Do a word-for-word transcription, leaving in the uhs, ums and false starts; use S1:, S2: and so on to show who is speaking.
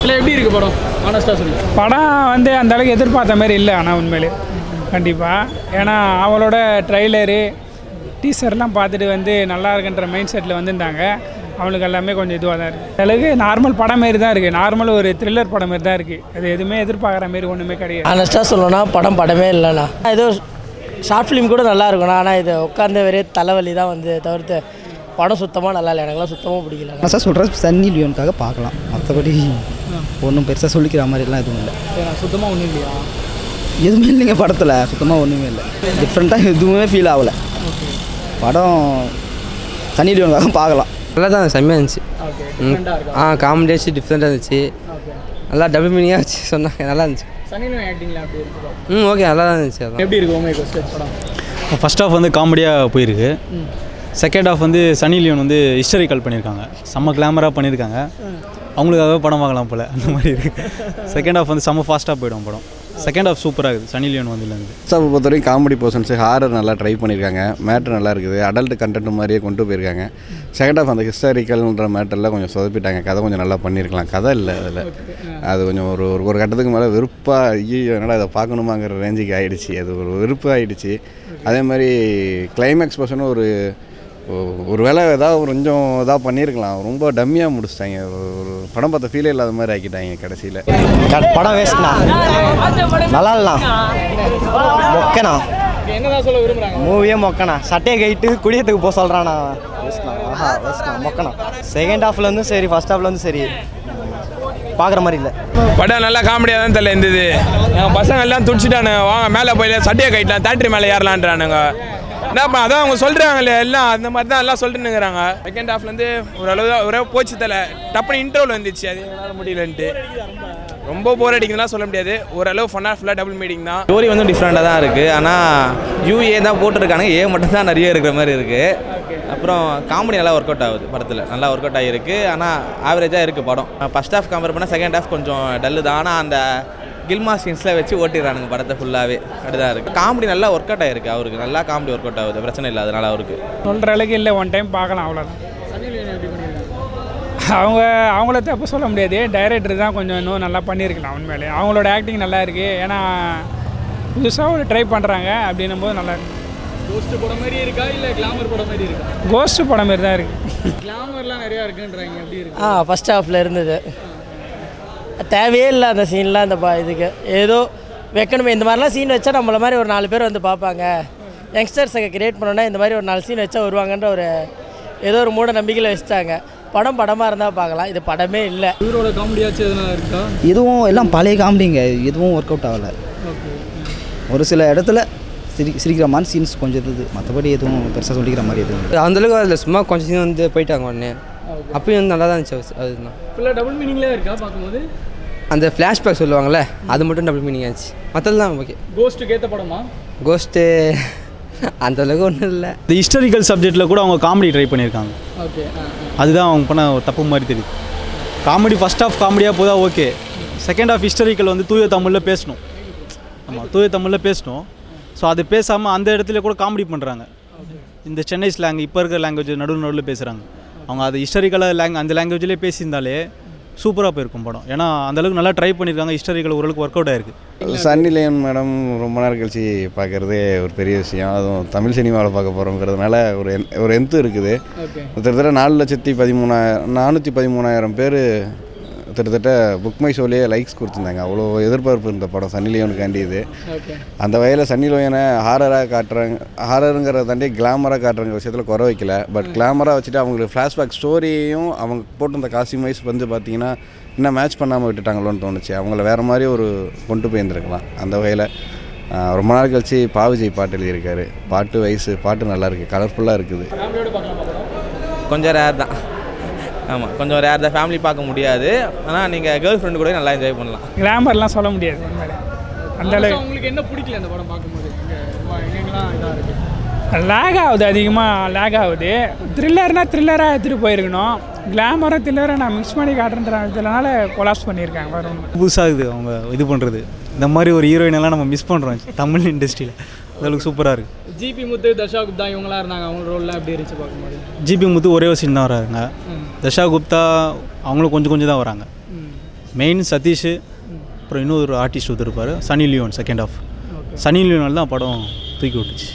S1: இல்லை எப்படி இருக்குது படம் ஆனஸ்டாக சொல்லி?
S2: படம் வந்து அந்த அளவுக்கு எதிர்பார்த்த மாதிரி இல்லை. ஆனால் உண்மையிலே கண்டிப்பாக ஏன்னா அவளோட ட்ரைலரு டீசர்லாம் பார்த்துட்டு வந்து நல்லா இருக்குன்ற மைண்ட் செட்டில் வந்துருந்தாங்க. அவளுக்கு எல்லாமே கொஞ்சம் இதுவாக தான் இருக்குது. அளவுக்கு நார்மல் படம் மாரி தான் இருக்குது. நார்மல் ஒரு த்ரில்லர் படம் மாரி தான் இருக்குது. அது எதுவுமே எதிர்பார்க்குற மாரி ஒன்றுமே கிடையாது.
S3: ஆனஸ்ட்டாக சொல்லணும்னா படம் படமே இல்லைண்ணா. ஏதோ ஷார்ட் ஃபிலிம் கூட நல்லா இருக்கும்ண்ணா. ஆனால் இது உட்கார்ந்த வெறே தலைவலி தான் வந்து தவிர்த்து படம் சுத்தமாக நல்லா இல்லை. எனக்குலாம் சுத்தமாக பிடிக்கல.
S4: நான் சார் சொல்கிறேன் சன்னி லியோனுக்காக பார்க்கலாம். மற்றபடி ஒன்றும் பெருசாக சொல்லிக்கிற மாதிரிலாம் எதுவும் இல்லை.
S1: சுத்தமாக ஒன்றும் இல்லையா?
S4: எதுவுமே இல்லைங்க படத்தில். சுத்தமாக ஒன்றுமே இல்லை. டிஃப்ரெண்ட்டாக எதுவுமே ஃபீல் ஆகலை. படம் சன்னி லியோனுக்காக பார்க்கலாம்.
S5: நல்லா தான் செம்மையாக இருந்துச்சு. ஆ காமெடியாச்சு டிஃப்ரெண்ட்டாக இருந்துச்சு. நல்லா டபுள் மீனிங்காக வச்சு சொன்னாங்க. நல்லா இருந்துச்சு.
S1: சன்னிலியோன் ஆக்டிங்லாம் எப்படி இருக்கு?
S5: ம் ஓகே நல்லா தான் இருந்துச்சு. அதான்
S1: எப்படி இருக்குது உங்கள் ஃபர்ஸ்ட் படம்?
S6: ஃபர்ஸ்ட் ஹாஃப் வந்து காமெடியாக போயிருக்கு. செகண்ட் ஹாஃப் வந்து சன்னிலியோன் வந்து ஹிஸ்டாரிக்கல் பண்ணியிருக்காங்க. செம்ம கிளாமராக பண்ணியிருக்காங்க. அவங்களுக்காகவே படம் பார்க்கலாம் போல் அந்த மாதிரி இருக்குது. செகண்ட் ஹாஃப் வந்து செம்ம ஃபாஸ்ட்டாக போய்டும் படம். செகண்ட் ஹாஃப் சூப்பராக இருக்குது சன்னிலியோன் வந்துலேருந்து.
S7: சார் பொறுத்த வரைக்கும் காமெடி பர்சன்ஸு ஹாரர் நல்லா ட்ரை பண்ணியிருக்காங்க. மேட்ரு நல்லா இருக்குது. அடல்ட் கண்டென்ட் மாதிரியே கொண்டு போயிருக்காங்க. செகண்ட் ஹாஃப் அந்த ஹிஸ்டாரிக்கல்ன்ற மேட்டரில் கொஞ்சம் சொதப்பிட்டாங்க. கதை கொஞ்சம் நல்லா பண்ணியிருக்கலாம். கதை இல்லை அதில். அது கொஞ்சம் ஒரு ஒரு கட்டத்துக்கு மேலே வெறுப்பாக ஐயோ என்னடா அதை பார்க்கணுமாங்கிற ரேஞ்சுக்கு ஆகிடுச்சு. அது ஒரு வெறுப்பு ஆகிடுச்சு. அதே மாதிரி கிளைமேக்ஸ் பர்சனும் ஒரு ஒரு வேளை ஏதாவது கொஞ்சம் இதாக பண்ணியிருக்கலாம். ரொம்ப டம்மியாக முடிச்சிட்டாங்க. ஒரு படம் பார்த்த ஃபீலே இல்லாத மாதிரி ஆக்கிட்டாங்க கடைசியில்.
S3: படம் வேஸ்ட்ண்ணா. நல்லா இல்லைண்ணா. மொக்கண்ணா.
S1: என்னதான் சொல்ல விரும்புகிறாங்க?
S3: மூவியே மொக்கண்ணா. சட்டையை கைட்டு குடியத்துக்கு போக சொல்கிறாண்ணா. வேஸ்ட்ண்ணா. ஆஹா வேஸ்ட்ண்ணா மொக்கண்ணா. செகண்ட் ஹாஃப்லேருந்து சரி ஃபஸ்ட் ஹாஃப்லேருந்து சரி பார்க்குற மாதிரி இல்லை.
S8: படம் நல்லா காமெடியாக தான் தெரியல இருந்தது. எங்கள் பசங்க எல்லாம் துடிச்சிட்டானுங்க. வாங்க மேலே போய் சட்டையை கைட்டலாம் தேட்டரி மேலே ஏறலான்றானுங்க. என்னப்பா அதான் அவங்க சொல்கிறாங்களே எல்லாம் அந்த மாதிரி தான் எல்லாம் சொல்லிட்டுங்கிறாங்க. செகண்ட் ஹாஃப்லேருந்து ஓரளவு தான் ஒரே போச்சு தலை. டப்புனு இன்டர்வல் வந்துச்சு. அது எங்களால் முடியலன்ட்டு ரொம்ப போர் அடிக்குதுலாம் சொல்ல முடியாது. ஓரளவு ஃபன் ஆஃப் ஃபுல்லாக டபுள் மீட்டிங் தான்.
S5: ஸ்டோரி வந்து டிஃப்ரெண்ட்டாக தான் இருக்குது. ஆனால் யூஏ தான் போட்டிருக்கானுங்க. ஏ மட்டும் தான் நிறைய இருக்கிற மாதிரி இருக்குது. அப்புறம் காமெடி நல்லா ஒர்க் அவுட் ஆகுது படத்தில். நல்லா ஒர்க் அவுட் ஆகிருக்கு. ஆனால் ஆவரேஜாக இருக்குது படம். ஃபஸ்ட் ஹாஃப் கம்பேர் பண்ணால் செகண்ட் ஹாஃப் கொஞ்சம் டல்லு தான். ஆனால் அந்த கில்மா சீன்ஸில் வச்சு ஓட்டிடுறானுங்க படத்தை ஃபுல்லாகவே. அப்படிதான் இருக்குது. காமெடி நல்லா ஒர்க் அவுட் ஆகிருக்கு. அவருக்கு நல்லா காமெடி ஒர்க் அவுட் ஆகுது. பிரச்சனை இல்லை. அதனால் அவருக்கு
S2: சொல்கிற அளவுக்கு இல்லை. ஒன் டைம் பார்க்கலாம் அவ்வளோதான்.
S1: சன்னிலியோன் எப்படி பண்ணியிருக்காங்க?
S2: அவங்க அவங்கள தப்பு சொல்ல முடியாது. டைரக்டர் தான் கொஞ்சம் இன்னும் நல்லா பண்ணியிருக்கலாம். உண்மையிலே அவங்களோட ஆக்டிங் நல்லா இருக்குது. ஏன்னா புதுசாக ஒரு ட்ரை பண்ணுறாங்க அப்படின்னும் போது நல்லா இருக்குது.
S1: கோஸ்ட் படம் மாதிரி இருக்கா இல்லை கிளாமர் படம் மாதிரி இருக்கா?
S2: கோஸ்ட் படம் மாதிரி தான் இருக்குது.
S1: கிளாமர்லாம் நிறையா இருக்குன்றாங்க. எப்படி இருக்கு?
S3: ஆ ஃபஸ்ட் ஹாஃபில் இருந்தது. தேவையே இல்லை அந்த சீன்லாம். இந்த பா இதுக்கு ஏதோ வைக்கணுமே. இந்த மாதிரிலாம் சீன் வச்சா நம்மள மாதிரி ஒரு நாலு பேர் வந்து பார்ப்பாங்க. யங்ஸ்டர்ஸை கிரியேட் பண்ணோன்னா இந்த மாதிரி ஒரு நாலு சீன் வச்சா வருவாங்கன்ற ஒரு ஏதோ ஒரு மூட நம்பிக்கையில் வச்சுட்டாங்க. படம் படமாக இருந்தால் பார்க்கலாம். இது படமே இல்லை.
S1: இவரோட காமெடியாச்சும் எதுனா இருக்கா?
S4: எதுவும் எல்லாம் பழைய காமெடிங்க. எதுவும் ஒர்க் அவுட் ஆகலை. ஒரு சில இடத்துல சிரி சிரிக்கிற மாதிரி சீன்ஸ் கொஞ்சம் இருந்தது. மற்றபடி எதுவும் பெருசாக சொல்லிக்கிற மாதிரி எதுவும்
S5: அந்தளவுக்கு அதில் சும்மா கொஞ்சம் சீன் வந்து போயிட்டாங்க உடனே. அப்பயும் வந்து நல்லா தான் இருந்துச்சு. அதுதான்
S1: ஃபுல்லாக டபுள் மீனிங்லேயே இருக்கா பார்க்கும்போது?
S5: அந்த ஃப்ளாஷ்பேக் சொல்லுவாங்கள்ல அது மட்டும் டபுள் மீனிங் ஆச்சு. மற்றதுலாம் ஓகே.
S1: கோஸ்ட்டுக்கு ஏற்ற படமா?
S5: கோஸ்ட்டு அந்தளவுக்கு ஒன்றும் இல்லை.
S6: இந்த ஹிஸ்டாரிக்கல் சப்ஜெக்டில் கூட அவங்க காமெடி ட்ரை பண்ணியிருக்காங்க.
S1: ஓகே.
S6: அதுதான் அவங்க பண்ண தப்பு மாதிரி தெரியுது. காமெடி ஃபஸ்ட் ஹாஃப் காமெடியாக போதா ஓகே. செகண்ட் ஹாஃப் ஹிஸ்டாரிக்கல் வந்து தூய தமிழில் பேசணும். ஆமாம் தூய தமிழில் பேசணும். ஸோ அது பேசாமல் அந்த இடத்துல கூட காமெடி பண்ணுறாங்க. இந்த சென்னை ஸ்லாங் இப்போ இருக்கிற லாங்குவேஜ் நடுவு நடுவில் பேசுகிறாங்க. அவங்க அது ஹிஸ்டாரிக்கலாக லேங் அந்த லாங்குவேஜ்லேயே பேசியிருந்தாலே சூப்பராக போயிருக்கும் படம். ஏன்னா அந்தளவுக்கு நல்லா ட்ரை பண்ணியிருக்காங்க. ஹிஸ்டாரிக்கல் ஓரளவுக்கு ஒர்க் அவுட் ஆயிருக்கு.
S7: சன்னிலியோன் மேடம் ரொம்ப நேரம் கழிச்சு பார்க்குறதே ஒரு பெரிய விஷயம். அதுவும் தமிழ் சினிமாவில் பார்க்க போகிறோங்கிறதுனால ஒரு ஒரு எந்த இருக்குது. கிட்டத்தட்ட நாலு லட்சத்தி பதிமூணாயிரம் நானூற்றி பதிமூணாயிரம் பேர் கிட்டத்தட்ட புக் மை ஷோலேயே லைக்ஸ் கொடுத்துருந்தாங்க. அவ்வளோ எதிர்பார்ப்பு இருந்த படம் சன்னிலியோனுக்காண்டி. இது அந்த வகையில் சன்னிலியோனை ஹாரராக காட்டுறாங்க. ஹாரருங்கிறத தாண்டி கிளாமராக காட்டுறங்க விஷயத்தில் குறை வைக்கல. பட் கிளாமராக வச்சுட்டு அவங்களுக்கு ஃப்ளாஷ்பேக் ஸ்டோரியும் அவங்க போட்டிருந்த காஸ்டியூம் வைஸ் வந்து பார்த்திங்கன்னா இன்னும் மேட்ச் பண்ணாமல் விட்டுட்டாங்களோன்னு தோணுச்சு. அவங்கள வேறு மாதிரி ஒரு கொண்டு போயிருந்துருக்கலாம். அந்த வகையில் ரொம்ப நாள் கழிச்சு பாவிஜய் பாட்டு எழுதியிருக்காரு. பாட்டு வயசு பாட்டு நல்லாயிருக்கு. கலர்ஃபுல்லாக இருக்குது.
S5: கொஞ்சம் ரேர் தான். ஆமாம் கொஞ்சம் ரேர் தான். ஃபேமிலி பார்க்க முடியாது. ஆனால் நீங்கள் கேர்ள் ஃப்ரெண்டு கூட நல்லா என்ஜாய் பண்ணலாம்.
S2: கிளாமர்லாம் சொல்ல முடியாது. அந்த அளவுக்கு
S1: உங்களுக்கு என்ன பிடிக்கல அந்த படம் பார்க்கும்போது? எங்கெங்கெல்லாம் இதாக இருக்குது?
S2: லேக் ஆகுது. அதிகமாக லேக் ஆகுது. த்ரில்லர்னால் த்ரில்லராக எடுத்துகிட்டு போயிருக்கணும். கிளாமராக த்ரில்லரை நான் மிக்ஸ் பண்ணி காட்டுறதுனால கொலாப்ஸ் பண்ணியிருக்காங்க. வரும்
S6: புதுசாகுது அவங்க இது பண்ணுறது. இந்த மாதிரி ஒரு ஹீரோயினெல்லாம் நம்ம மிஸ் பண்ணுறோம் தமிழ் இண்டஸ்ட்ரியில். அதளவுக்கு சூப்பராக இருக்குது.
S1: ஜிபி முத்து, தர்ஷா குப்தா இவங்களாம் இருந்தாங்க. அவங்க ரோல்லாம் எப்படி இருந்துச்சு பார்க்கும்போது?
S6: ஜிபி முத்து ஒரே ஒரு சீன் தான் வராங்க. தர்ஷா குப்தா அவங்களும் கொஞ்சம் கொஞ்சம் தான் வராங்க. மெயின் சதீஷ், அப்புறம் இன்னொரு ஆர்டிஸ்ட் ஒருத்தர் இருப்பார், Sunny Leone. Second half Sunny லியோனால் தான் படம் தூக்கி விட்டுச்சு.